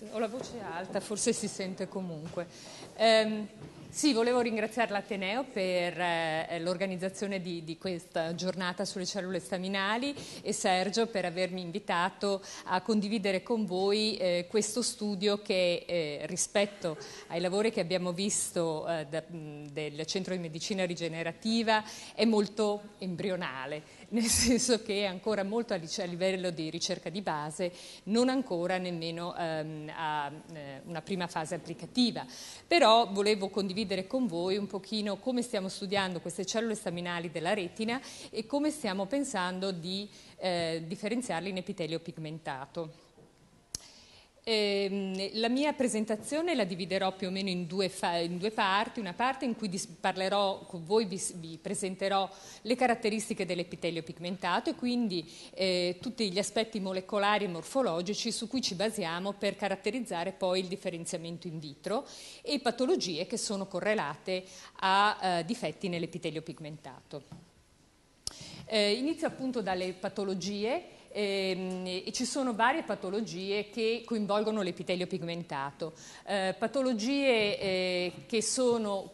Ho la voce alta, forse si sente comunque. Sì, volevo ringraziare l'Ateneo per l'organizzazione di questa giornata sulle cellule staminali e Sergio per avermi invitato a condividere con voi questo studio che rispetto ai lavori che abbiamo visto del Centro di Medicina Rigenerativa è molto embrionale, nel senso che è ancora molto a livello di ricerca di base, non ancora nemmeno a una prima fase applicativa. Però volevo condividere con voi un pochino come stiamo studiando queste cellule staminali della retina e come stiamo pensando di differenziarle in epitelio pigmentato. La mia presentazione la dividerò più o meno in due parti, una parte in cui parlerò con voi, vi presenterò le caratteristiche dell'epitelio pigmentato e quindi tutti gli aspetti molecolari e morfologici su cui ci basiamo per caratterizzare poi il differenziamento in vitro e patologie che sono correlate a difetti nell'epitelio pigmentato. Inizio appunto dalle patologie. E ci sono varie patologie che coinvolgono l'epitelio pigmentato, patologie che sono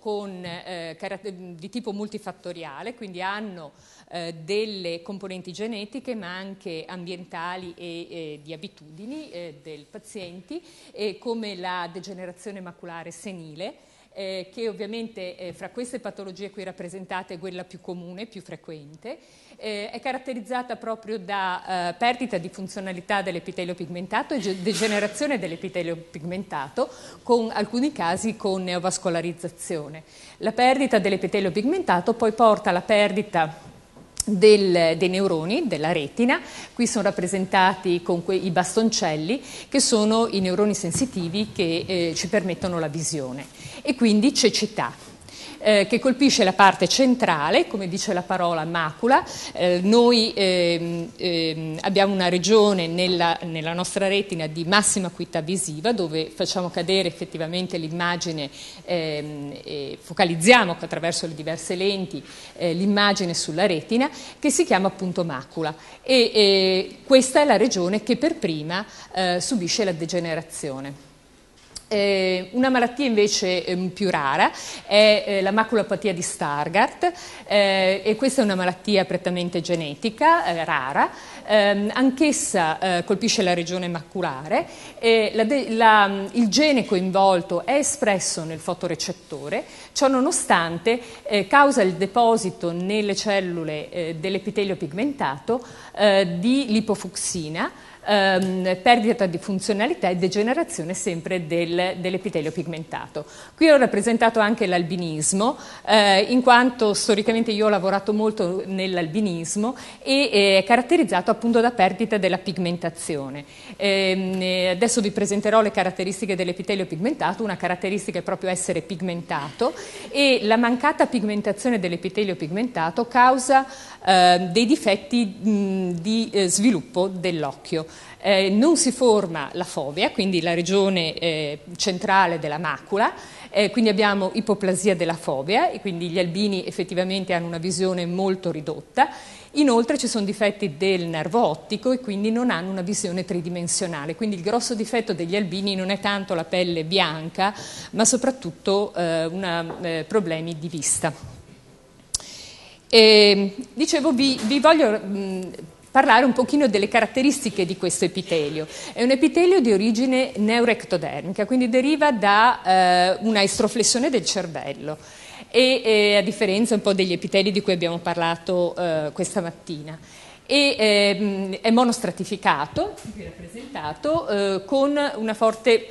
di tipo multifattoriale, quindi hanno delle componenti genetiche ma anche ambientali e di abitudini dei pazienti, come la degenerazione maculare senile, che ovviamente fra queste patologie qui rappresentate è quella più comune, più frequente, è caratterizzata proprio da perdita di funzionalità dell'epitelio pigmentato e degenerazione dell'epitelio pigmentato, con alcuni casi con neovascolarizzazione. La perdita dell'epitelio pigmentato poi porta alla perdita dei neuroni della retina. Qui sono rappresentati con i bastoncelli che sono i neuroni sensitivi che ci permettono la visione, e quindi cecità che colpisce la parte centrale, come dice la parola macula. Noi abbiamo una regione nella nostra retina di massima acuità visiva, dove facciamo cadere effettivamente l'immagine, focalizziamo attraverso le diverse lenti l'immagine sulla retina, che si chiama appunto macula, e questa è la regione che per prima subisce la degenerazione. Una malattia invece più rara è la maculopatia di Stargardt, e questa è una malattia prettamente genetica, rara, anch'essa colpisce la regione maculare. Il gene coinvolto è espresso nel fotorecettore, ciò nonostante causa il deposito nelle cellule dell'epitelio pigmentato di lipofucsina, perdita di funzionalità e degenerazione sempre dell'epitelio pigmentato. Qui ho rappresentato anche l'albinismo, in quanto storicamente io ho lavorato molto nell'albinismo e è caratterizzato appunto da perdita della pigmentazione. Adesso vi presenterò le caratteristiche dell'epitelio pigmentato. Una caratteristica è proprio essere pigmentato, e la mancata pigmentazione dell'epitelio pigmentato causa dei difetti di sviluppo dell'occhio. Non si forma la fovea, quindi la regione centrale della macula, quindi abbiamo ipoplasia della fovea, e quindi gli albini effettivamente hanno una visione molto ridotta. Inoltre ci sono difetti del nervo ottico e quindi non hanno una visione tridimensionale, quindi il grosso difetto degli albini non è tanto la pelle bianca, ma soprattutto problemi di vista. Dicevo, vi voglio parlare un pochino delle caratteristiche di questo epitelio. È un epitelio di origine neuroectodermica, quindi deriva da una estroflessione del cervello, e a differenza un po' degli epiteli di cui abbiamo parlato questa mattina. È monostratificato, qui rappresentato, con una forte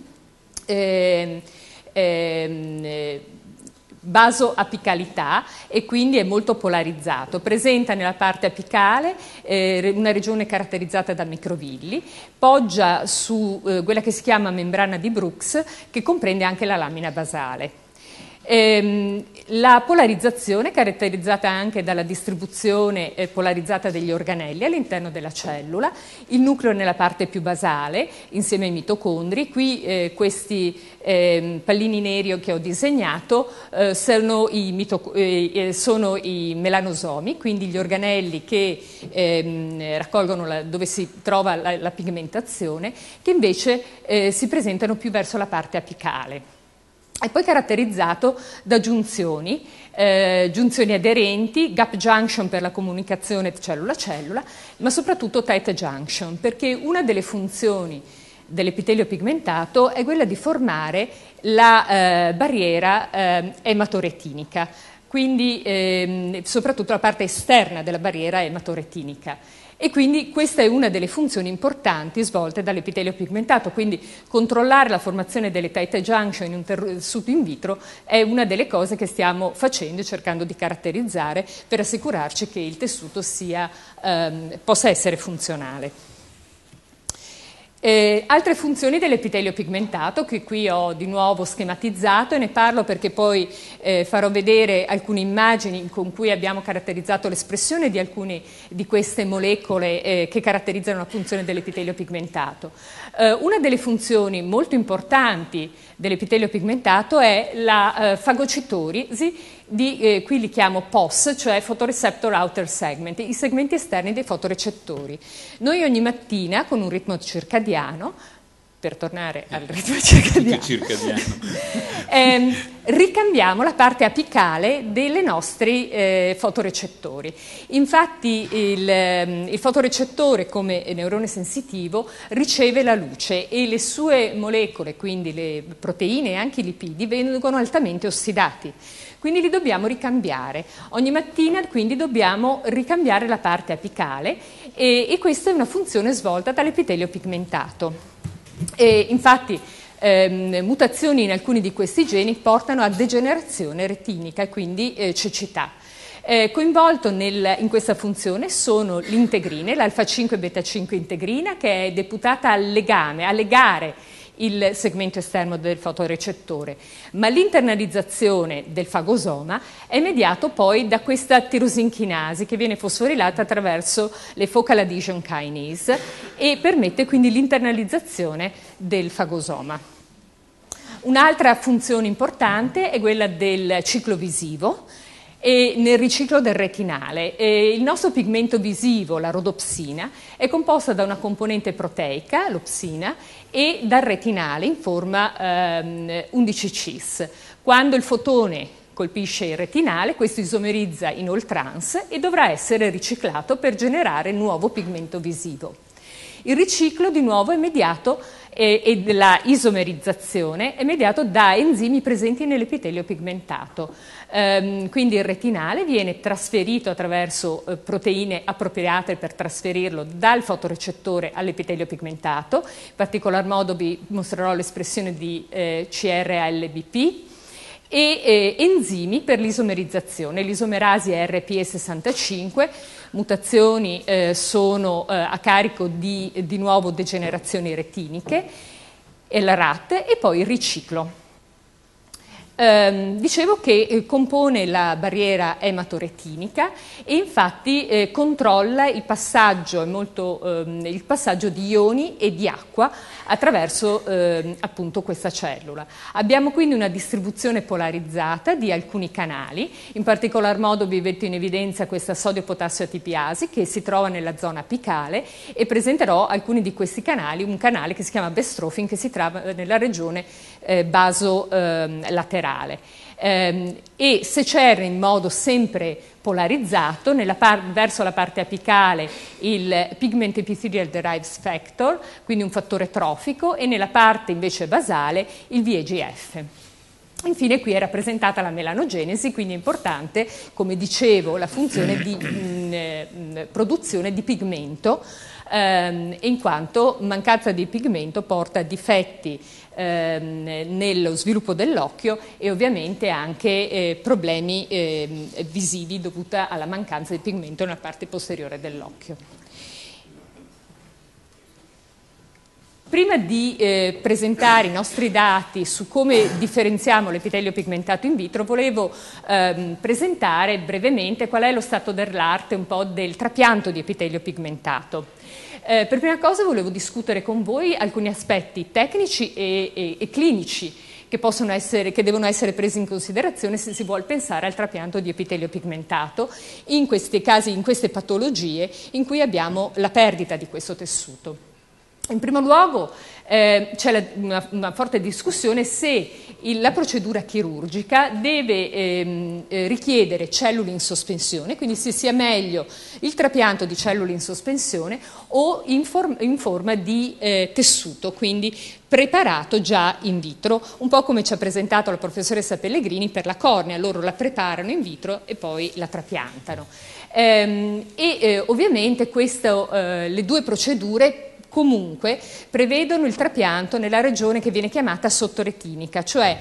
basoapicalità, e quindi è molto polarizzato. Presenta nella parte apicale una regione caratterizzata da microvilli, poggia su quella che si chiama membrana di Brooks, che comprende anche la lamina basale. La polarizzazione è caratterizzata anche dalla distribuzione polarizzata degli organelli all'interno della cellula, il nucleo nella parte più basale insieme ai mitocondri. Qui questi pallini neri che ho disegnato sono i melanosomi, quindi gli organelli che raccolgono dove si trova la pigmentazione, che invece si presentano più verso la parte apicale. È poi caratterizzato da giunzioni aderenti, gap junction per la comunicazione cellula-cellula, ma soprattutto tight junction, perché una delle funzioni dell'epitelio pigmentato è quella di formare la barriera ematoretinica, quindi soprattutto la parte esterna della barriera ematoretinica. E quindi questa è una delle funzioni importanti svolte dall'epitelio pigmentato, quindi controllare la formazione delle tight junction in un tessuto in vitro è una delle cose che stiamo facendo e cercando di caratterizzare per assicurarci che il tessuto possa essere funzionale. Altre funzioni dell'epitelio pigmentato che qui ho di nuovo schematizzato, e ne parlo perché poi farò vedere alcune immagini con cui abbiamo caratterizzato l'espressione di alcune di queste molecole che caratterizzano la funzione dell'epitelio pigmentato. Una delle funzioni molto importanti dell'epitelio pigmentato è la fagocitorisi qui li chiamo POS, cioè Photoreceptor Outer Segment, i segmenti esterni dei fotorecettori. Noi ogni mattina con un ritmo circadiano, per tornare al ritmo circadiano, ricambiamo la parte apicale dei nostri fotorecettori. Infatti il fotorecettore come neurone sensitivo riceve la luce e le sue molecole, quindi le proteine e anche i lipidi, vengono altamente ossidati. Quindi li dobbiamo ricambiare. Ogni mattina quindi dobbiamo ricambiare la parte apicale e questa è una funzione svolta dall'epitelio pigmentato. Infatti mutazioni in alcuni di questi geni portano a degenerazione retinica e quindi cecità. Coinvolto in questa funzione sono l'integrine, l'alfa 5 e beta 5 integrina, che è deputata al legame, a legare il segmento esterno del fotorecettore, ma l'internalizzazione del fagosoma è mediato poi da questa tirosinchinasi che viene fosforilata attraverso le focal adhesion kinase e permette quindi l'internalizzazione del fagosoma. Un'altra funzione importante è quella del ciclo visivo e nel riciclo del retinale. Il nostro pigmento visivo, la rodopsina, è composta da una componente proteica, l'opsina, e dal retinale in forma 11-cis. Quando il fotone colpisce il retinale, questo isomerizza in oltrans e dovrà essere riciclato per generare nuovo pigmento visivo. Il riciclo di nuovo è mediato e la isomerizzazione è mediato da enzimi presenti nell'epitelio pigmentato. Quindi il retinale viene trasferito attraverso proteine appropriate per trasferirlo dal fotorecettore all'epitelio pigmentato. In particolar modo vi mostrerò l'espressione di CRALBP e enzimi per l'isomerizzazione. L'isomerasi è RPE65, mutazioni sono a carico di nuovo degenerazioni retiniche, e la RAT, e poi il riciclo. Dicevo che compone la barriera ematoretinica e infatti controlla il passaggio di ioni e di acqua attraverso appunto questa cellula. Abbiamo quindi una distribuzione polarizzata di alcuni canali, in particolar modo vi metto in evidenza questa sodio-potassio ATPasi che si trova nella zona apicale, e presenterò alcuni di questi canali, un canale che si chiama bestrophin che si trova nella regione basolaterale. E se c'era in modo sempre polarizzato verso la parte apicale il pigment epithelial derived factor, quindi un fattore trofico, e nella parte invece basale il VEGF. Infine qui è rappresentata la melanogenesi, quindi è importante, come dicevo, la funzione di produzione di pigmento, in quanto mancanza di pigmento porta a difetti nello sviluppo dell'occhio e ovviamente anche problemi visivi dovuti alla mancanza di pigmento nella parte posteriore dell'occhio. Prima di presentare i nostri dati su come differenziamo l'epitelio pigmentato in vitro, volevo presentare brevemente qual è lo stato dell'arte un po' del trapianto di epitelio pigmentato. Per prima cosa volevo discutere con voi alcuni aspetti tecnici e clinici che devono essere presi in considerazione se si vuole pensare al trapianto di epitelio pigmentato in questi casi, in queste patologie in cui abbiamo la perdita di questo tessuto. In primo luogo c'è una forte discussione se la procedura chirurgica deve richiedere cellule in sospensione, quindi se sia meglio il trapianto di cellule in sospensione o in forma di tessuto, quindi preparato già in vitro, un po' come ci ha presentato la professoressa Pellegrini per la cornea. Loro la preparano in vitro e poi la trapiantano. Ovviamente le due procedure comunque prevedono il trapianto nella regione che viene chiamata sottoretinica, cioè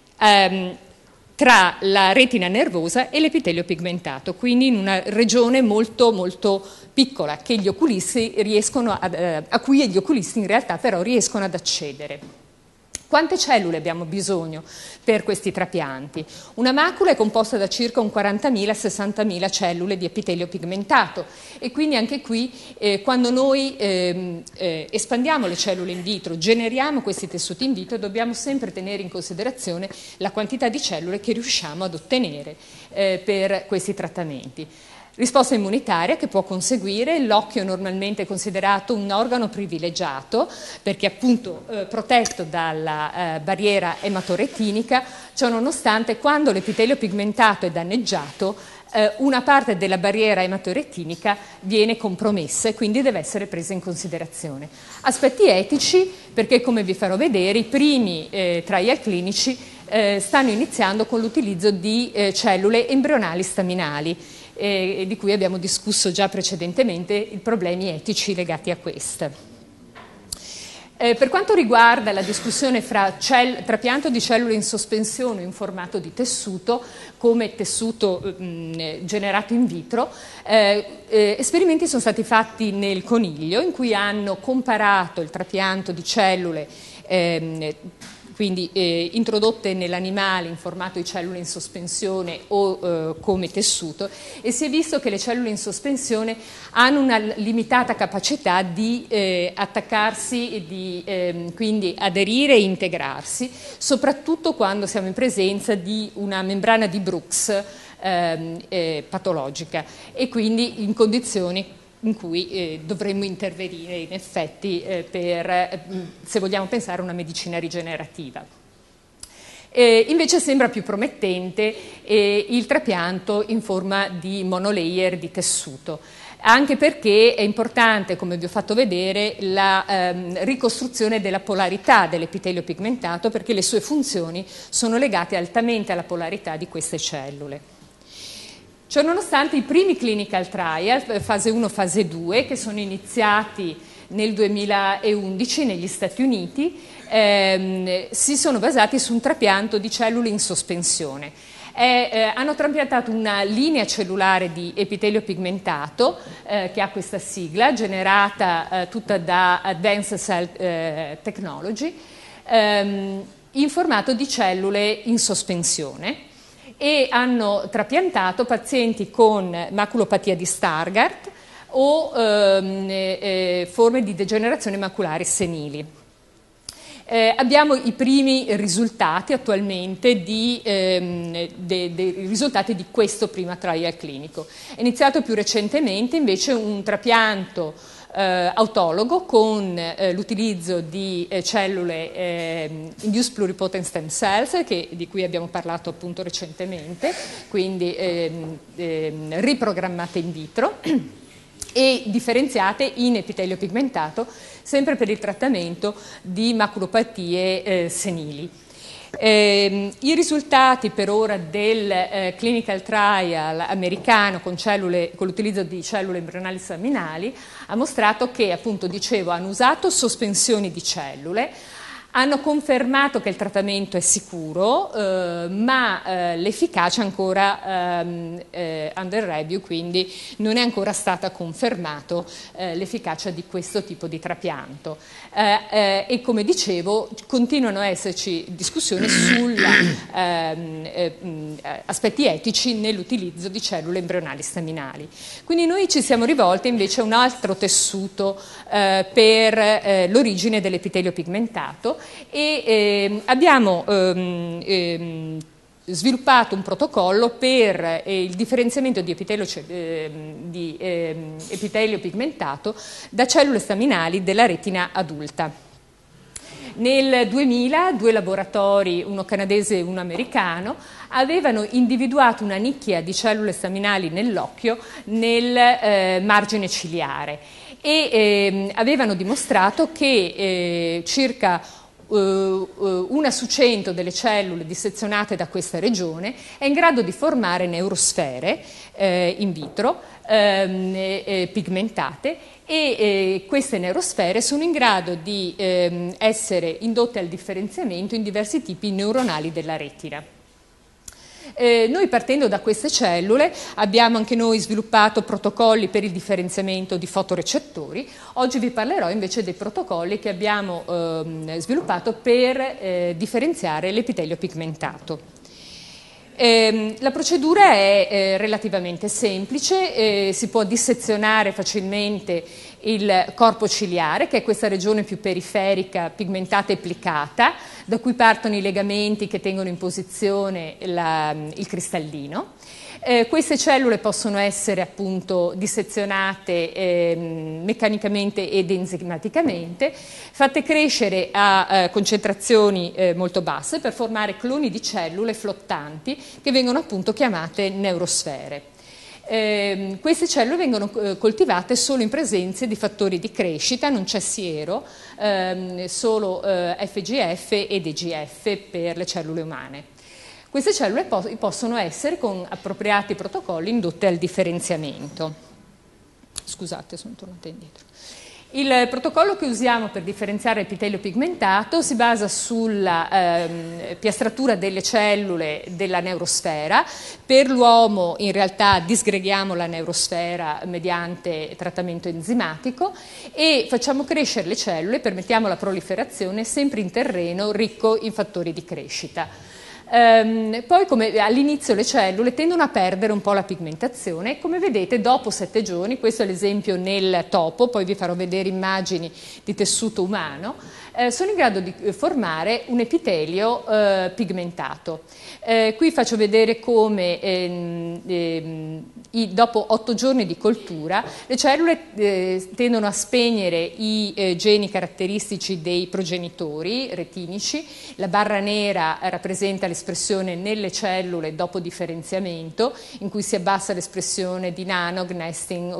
tra la retina nervosa e l'epitelio pigmentato, quindi in una regione molto molto piccola che gli oculisti a cui gli oculisti in realtà però riescono ad accedere. Quante cellule abbiamo bisogno per questi trapianti? Una macula è composta da circa un 40.000-60.000 cellule di epitelio pigmentato e quindi anche qui quando noi espandiamo le cellule in vitro, generiamo questi tessuti in vitro, dobbiamo sempre tenere in considerazione la quantità di cellule che riusciamo ad ottenere per questi trattamenti. Risposta immunitaria che può conseguire, l'occhio normalmente è considerato un organo privilegiato perché appunto protetto dalla barriera ematoretinica, ciò nonostante quando l'epitelio pigmentato è danneggiato una parte della barriera ematoretinica viene compromessa e quindi deve essere presa in considerazione. Aspetti etici perché come vi farò vedere i primi trial clinici stanno iniziando con l'utilizzo di cellule embrionali staminali di cui abbiamo discusso già precedentemente i problemi etici legati a queste. Per quanto riguarda la discussione fra trapianto di cellule in sospensione in formato di tessuto come tessuto generato in vitro, esperimenti sono stati fatti nel coniglio in cui hanno comparato il trapianto di cellule quindi introdotte nell'animale in formato di cellule in sospensione o come tessuto, e si è visto che le cellule in sospensione hanno una limitata capacità di attaccarsi e di quindi aderire e integrarsi, soprattutto quando siamo in presenza di una membrana di Brooks patologica e quindi in condizioni in cui dovremmo intervenire in effetti se vogliamo pensare a una medicina rigenerativa. Invece sembra più promettente il trapianto in forma di monolayer di tessuto, anche perché è importante, come vi ho fatto vedere, la ricostruzione della polarità dell'epitelio pigmentato, perché le sue funzioni sono legate altamente alla polarità di queste cellule. Ciononostante i primi clinical trial, fase 1 e fase 2, che sono iniziati nel 2011 negli Stati Uniti, si sono basati su un trapianto di cellule in sospensione. Hanno trapiantato una linea cellulare di epitelio pigmentato che ha questa sigla, generata tutta da Advanced Cell Technology, in formato di cellule in sospensione, e hanno trapiantato pazienti con maculopatia di Stargardt o forme di degenerazione maculare senili. Abbiamo i primi risultati attualmente dei risultati di questo primo trial clinico. È iniziato più recentemente invece un trapianto autologo con l'utilizzo di cellule induced pluripotent stem cells di cui abbiamo parlato appunto recentemente, quindi riprogrammate in vitro e differenziate in epitelio pigmentato sempre per il trattamento di maculopatie senili. I risultati per ora del clinical trial americano con l'utilizzo di cellule embrionali staminali ha mostrato che, appunto dicevo, hanno usato sospensioni di cellule, Hanno confermato che il trattamento è sicuro, ma l'efficacia è ancora under review, quindi non è ancora stata confermata l'efficacia di questo tipo di trapianto. E come dicevo, continuano a esserci discussioni sugli aspetti etici nell'utilizzo di cellule embrionali staminali. Quindi noi ci siamo rivolti invece a un altro tessuto per l'origine dell'epitelio pigmentato e abbiamo sviluppato un protocollo per il differenziamento di epitelio pigmentato da cellule staminali della retina adulta. Nel 2000 due laboratori, uno canadese e uno americano, avevano individuato una nicchia di cellule staminali nell'occhio nel margine ciliare e avevano dimostrato che circa 1 su 100 delle cellule dissezionate da questa regione è in grado di formare neurosfere in vitro pigmentate e queste neurosfere sono in grado di essere indotte al differenziamento in diversi tipi neuronali della retina. Noi partendo da queste cellule abbiamo anche noi sviluppato protocolli per il differenziamento di fotorecettori. Oggi vi parlerò invece dei protocolli che abbiamo sviluppato per differenziare l'epitelio pigmentato. La procedura è relativamente semplice, si può dissezionare facilmente il corpo ciliare, che è questa regione più periferica, pigmentata e plicata, da cui partono i legamenti che tengono in posizione il cristallino. Queste cellule possono essere appunto dissezionate meccanicamente ed enzimaticamente, fatte crescere a concentrazioni molto basse per formare cloni di cellule flottanti che vengono appunto chiamate neurosfere. Queste cellule vengono coltivate solo in presenza di fattori di crescita, non c'è siero, solo FGF ed EGF per le cellule umane. Queste cellule possono essere, con appropriati protocolli, indotte al differenziamento. Scusate, sono tornata indietro. Il protocollo che usiamo per differenziare l'epitelio pigmentato si basa sulla piastratura delle cellule della neurosfera. Per l'uomo in realtà disgreghiamo la neurosfera mediante trattamento enzimatico e facciamo crescere le cellule, permettiamo la proliferazione sempre in terreno ricco in fattori di crescita. Poi come all'inizio le cellule tendono a perdere un po' la pigmentazione e come vedete dopo 7 giorni, questo è l'esempio nel topo, poi vi farò vedere immagini di tessuto umano, sono in grado di formare un epitelio pigmentato. Qui faccio vedere come dopo 8 giorni di coltura le cellule tendono a spegnere i geni caratteristici dei progenitori retinici, la barra nera rappresenta l'espressione nelle cellule dopo differenziamento, in cui si abbassa l'espressione di NANOG, nesting,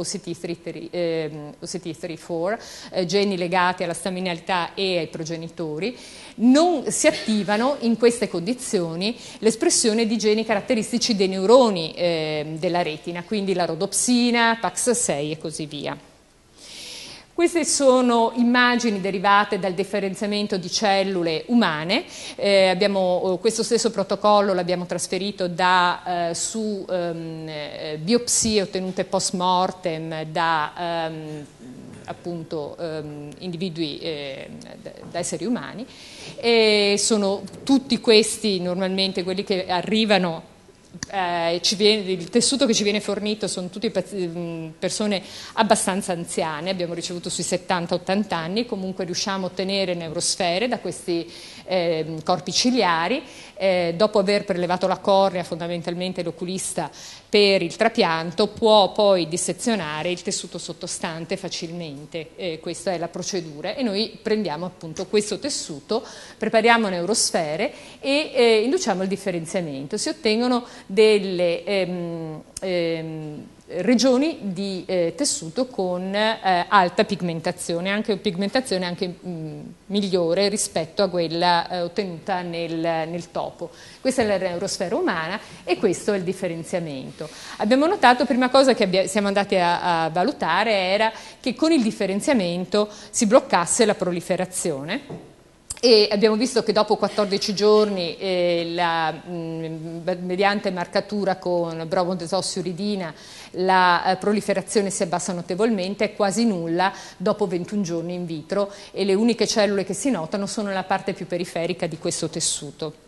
OCT34, geni legati alla staminalità e ai progenitori. Non si attivano in queste condizioni l'espressione di geni caratteristici dei neuroni della retina, quindi la rodopsina, PAX6 e così via. Queste sono immagini derivate dal differenziamento di cellule umane. Questo stesso protocollo l'abbiamo trasferito su biopsie ottenute post mortem da appunto individui da esseri umani e sono tutti questi normalmente quelli che arrivano. Il tessuto che ci viene fornito sono tutte persone abbastanza anziane, abbiamo ricevuto sui 70-80 anni, comunque riusciamo a ottenere neurosfere da questi corpi ciliari. Dopo aver prelevato la cornea, fondamentalmente l'oculista per il trapianto può poi dissezionare il tessuto sottostante facilmente, questa è la procedura e noi prendiamo appunto questo tessuto, prepariamo neurosfere e induciamo il differenziamento. Si ottengono delle regioni di tessuto con alta pigmentazione anche migliore rispetto a quella ottenuta nel topo. Questa è la neurosfera umana e questo è il differenziamento. Abbiamo notato, prima cosa che siamo andati a valutare era che con il differenziamento si bloccasse la proliferazione E abbiamo visto che dopo 14 giorni mediante marcatura con bromodesossiuridina la proliferazione si abbassa notevolmente, è quasi nulla dopo 21 giorni in vitro e le uniche cellule che si notano sono nella parte più periferica di questo tessuto.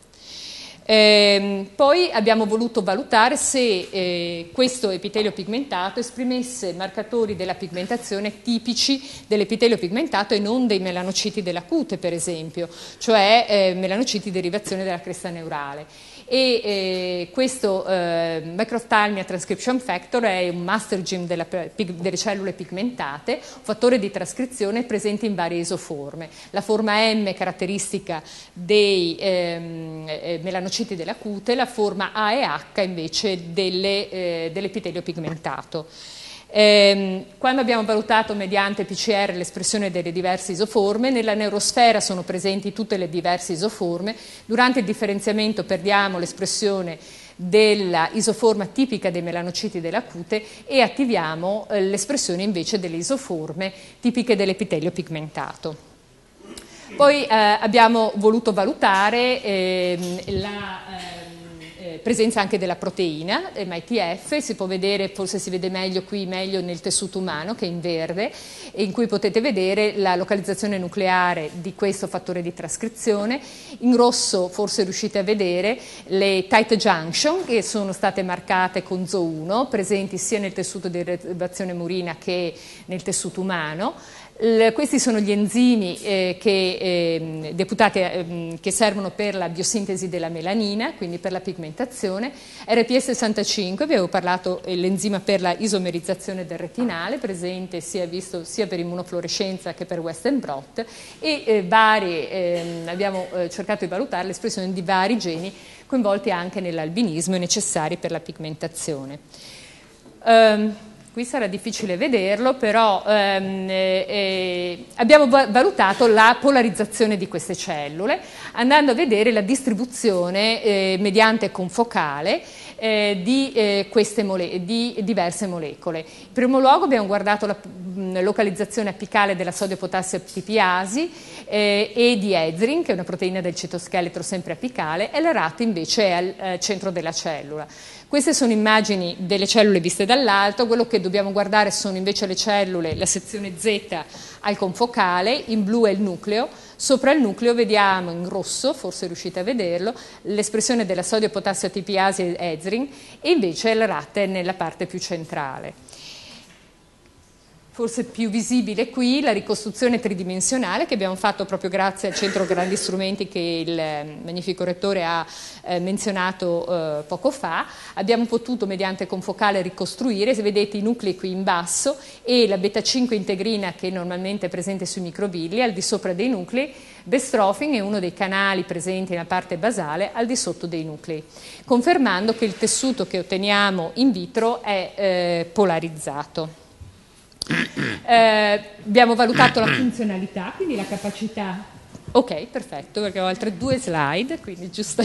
Poi abbiamo voluto valutare se questo epitelio pigmentato esprimesse marcatori della pigmentazione tipici dell'epitelio pigmentato e non dei melanociti della cute, per esempio, cioè melanociti di derivazione della cresta neurale. E questo Microphthalmia Transcription Factor è un master gene delle cellule pigmentate, un fattore di trascrizione presente in varie isoforme. La forma M caratteristica dei melanociti della cute, la forma A e H invece dell'epitelio pigmentato. Quando abbiamo valutato mediante PCR l'espressione delle diverse isoforme, nella neurosfera sono presenti tutte le diverse isoforme. Durante il differenziamento perdiamo l'espressione della isoforma tipica dei melanociti della cute e attiviamo l'espressione invece delle isoforme tipiche dell'epitelio pigmentato. Poi abbiamo voluto valutare la presenza anche della proteina MITF, si può vedere, forse si vede meglio qui, meglio nel tessuto umano che è in verde, in cui potete vedere la localizzazione nucleare di questo fattore di trascrizione. In rosso forse riuscite a vedere le tight junction che sono state marcate con ZO1, presenti sia nel tessuto di derivazione murina che nel tessuto umano. Questi sono gli enzimi che servono per la biosintesi della melanina, quindi per la pigmentazione. RPE65, vi avevo parlato, l'enzima per la isomerizzazione del retinale, presente sia per immunofluorescenza che per Western blot, e abbiamo cercato di valutare l'espressione di vari geni coinvolti anche nell'albinismo e necessari per la pigmentazione. Qui sarà difficile vederlo, però abbiamo valutato la polarizzazione di queste cellule, andando a vedere la distribuzione mediante confocale di diverse molecole. In primo luogo abbiamo guardato la localizzazione apicale della sodio-potassio tipiasi e di Edzrin, che è una proteina del citoscheletro sempre apicale, e l'ERAT invece è al centro della cellula. Queste sono immagini delle cellule viste dall'alto, quello che dobbiamo guardare sono invece le cellule, la sezione Z al confocale, in blu è il nucleo, sopra il nucleo vediamo in rosso, forse riuscite a vederlo, l'espressione della sodio-potassio tipiasi e Edzrin e invece l'ERAT è nella parte più centrale. Forse più visibile qui la ricostruzione tridimensionale che abbiamo fatto proprio grazie al Centro Grandi Strumenti che il magnifico rettore ha menzionato poco fa. Abbiamo potuto mediante confocale ricostruire, se vedete i nuclei qui in basso e la beta 5 integrina che normalmente è presente sui microvilli, al di sopra dei nuclei, bestrophin è uno dei canali presenti nella parte basale al di sotto dei nuclei, confermando che il tessuto che otteniamo in vitro è polarizzato. Abbiamo valutato la funzionalità, quindi la capacità. Ok, perfetto, perché ho altre 2 slide, quindi giusta.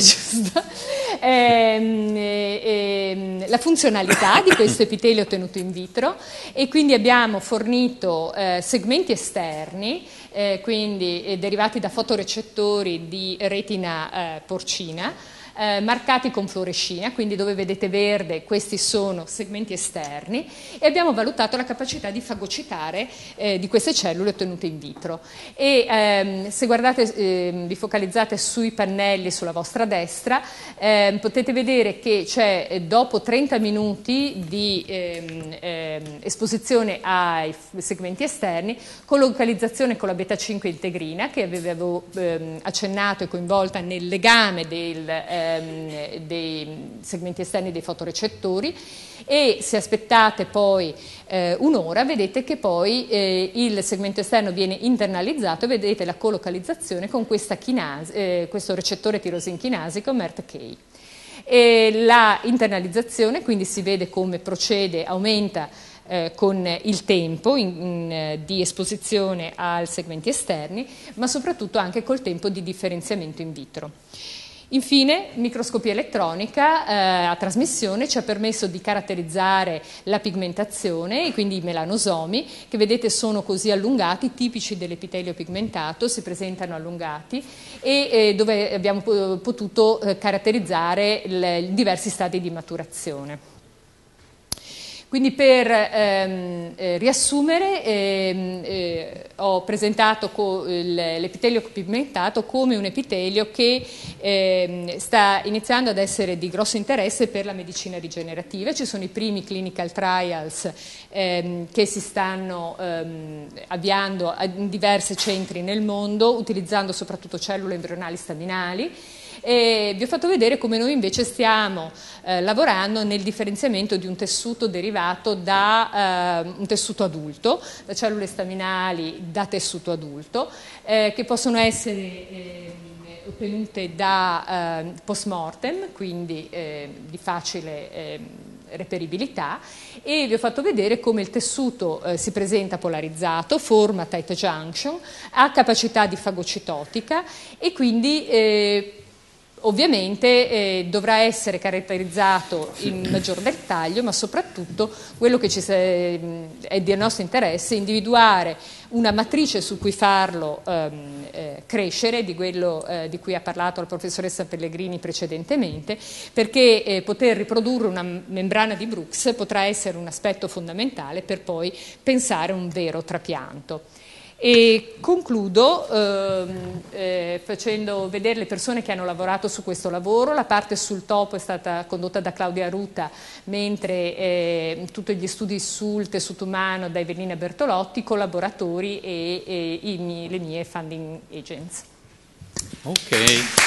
La funzionalità di questo epitelio ottenuto in vitro e quindi abbiamo fornito segmenti esterni, quindi derivati da fotorecettori di retina porcina, marcati con fluorescina, quindi dove vedete verde questi sono segmenti esterni e abbiamo valutato la capacità di fagocitare di queste cellule ottenute in vitro e se guardate, vi focalizzate sui pannelli sulla vostra destra, potete vedere che c'è dopo 30 minuti di esposizione ai segmenti esterni con localizzazione con la beta 5 integrina che avevo accennato e coinvolta nel legame dei segmenti esterni dei fotorecettori e se aspettate poi un'ora vedete che poi il segmento esterno viene internalizzato e vedete la colocalizzazione con questa questo recettore tirosin chinasico MERTK. E la internalizzazione quindi si vede come procede, aumenta con il tempo di esposizione ai segmenti esterni, ma soprattutto anche col tempo di differenziamento in vitro. Infine, microscopia elettronica a trasmissione ci ha permesso di caratterizzare la pigmentazione e quindi i melanosomi, che vedete sono così allungati, tipici dell'epitelio pigmentato, si presentano allungati, e dove abbiamo potuto caratterizzare diversi stadi di maturazione. Quindi per riassumere, ho presentato l'epitelio pigmentato come un epitelio che sta iniziando ad essere di grosso interesse per la medicina rigenerativa. Ci sono i primi clinical trials che si stanno avviando in diversi centri nel mondo, utilizzando soprattutto cellule embrionali staminali. E vi ho fatto vedere come noi invece stiamo lavorando nel differenziamento di un tessuto derivato da un tessuto adulto, da cellule staminali da tessuto adulto, che possono essere ottenute da post mortem, quindi di facile reperibilità, e vi ho fatto vedere come il tessuto si presenta polarizzato, forma tight junction, ha capacità di fagocitotica e quindi ovviamente dovrà essere caratterizzato in maggior dettaglio, ma soprattutto quello che è di nostro interesse è individuare una matrice su cui farlo crescere, di quello di cui ha parlato la professoressa Pellegrini precedentemente, perché poter riprodurre una membrana di Brooks potrà essere un aspetto fondamentale per poi pensare a un vero trapianto. E concludo facendo vedere le persone che hanno lavorato su questo lavoro. La parte sul topo è stata condotta da Claudia Ruta, mentre tutti gli studi sul tessuto umano da Evelina Bertolotti, collaboratori e le mie funding agents. Ok.